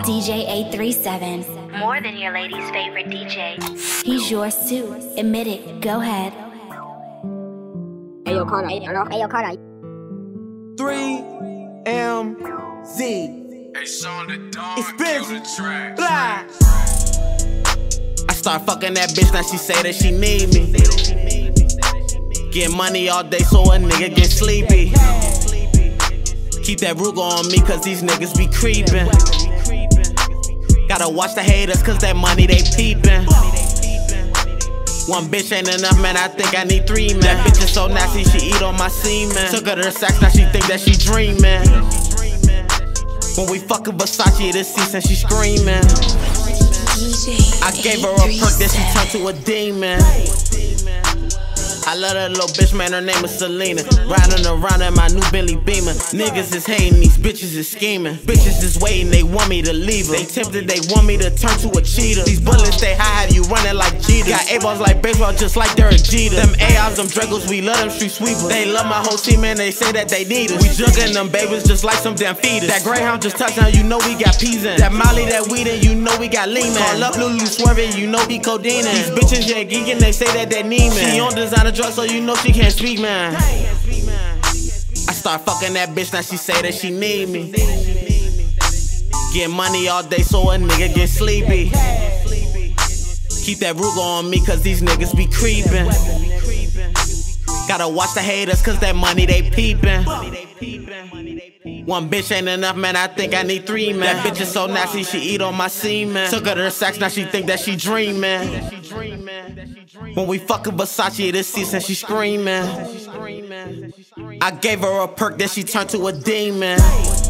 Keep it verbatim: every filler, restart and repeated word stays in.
D J eight three seven. More than your lady's favorite D J. He's yours too. Admit it. Go ahead. Ayo, Carter. Ayo, Carter. three M Z. It's Benji. Blah. I start fucking that bitch, now she say that she need me. Get money all day so a nigga get sleepy. Keep that Ruger on me cause these niggas be creepin'. Gotta watch the haters cause that money they peepin'. One bitch ain't enough, man, I think I need three, man. That bitch is so nasty, she eat on my semen. Took her to the sex, now she think that she dreamin'. When we fuckin' Versace this season, she screamin'. I gave her a perk, then she turned to a demon. I love that little bitch, man, her name is Selena. Riding around in my new Bentley Beamer. Niggas is hating, these bitches is scheming. Bitches is waiting, they want me to leave her. They tempted, they want me to turn to a cheater. These bullets stay high, have you running like Jeter. Got A-balls like baseball, just like they're a Jeter. Them A Is, them Dragos, we love them street sweepers. They love my whole team, man, they say that they need us. We jugging them babies just like some damn feeders. That Greyhound just touchdown, you know we got peas in. That Molly, that weed in, you know we got lean, man. Call up Lulu swerving, you know we codeine in. These bitches, yeah, geeking, they say that they need me. She on designer drugs, so you know she can't speak, man. I start fucking that bitch, now she say that she need me. Get money all day so a nigga get sleepy. Keep that Ruger on me cause these niggas be creepin'. Gotta watch the haters cause that money they peepin'. One bitch ain't enough, man, I think I need three, man. That bitch is so nasty, she eat on my semen. Took her to the sex, now she think that she dreamin'. When we fuckin' Versace this season, she screamin'. I gave her a perk, then she turned to a demon.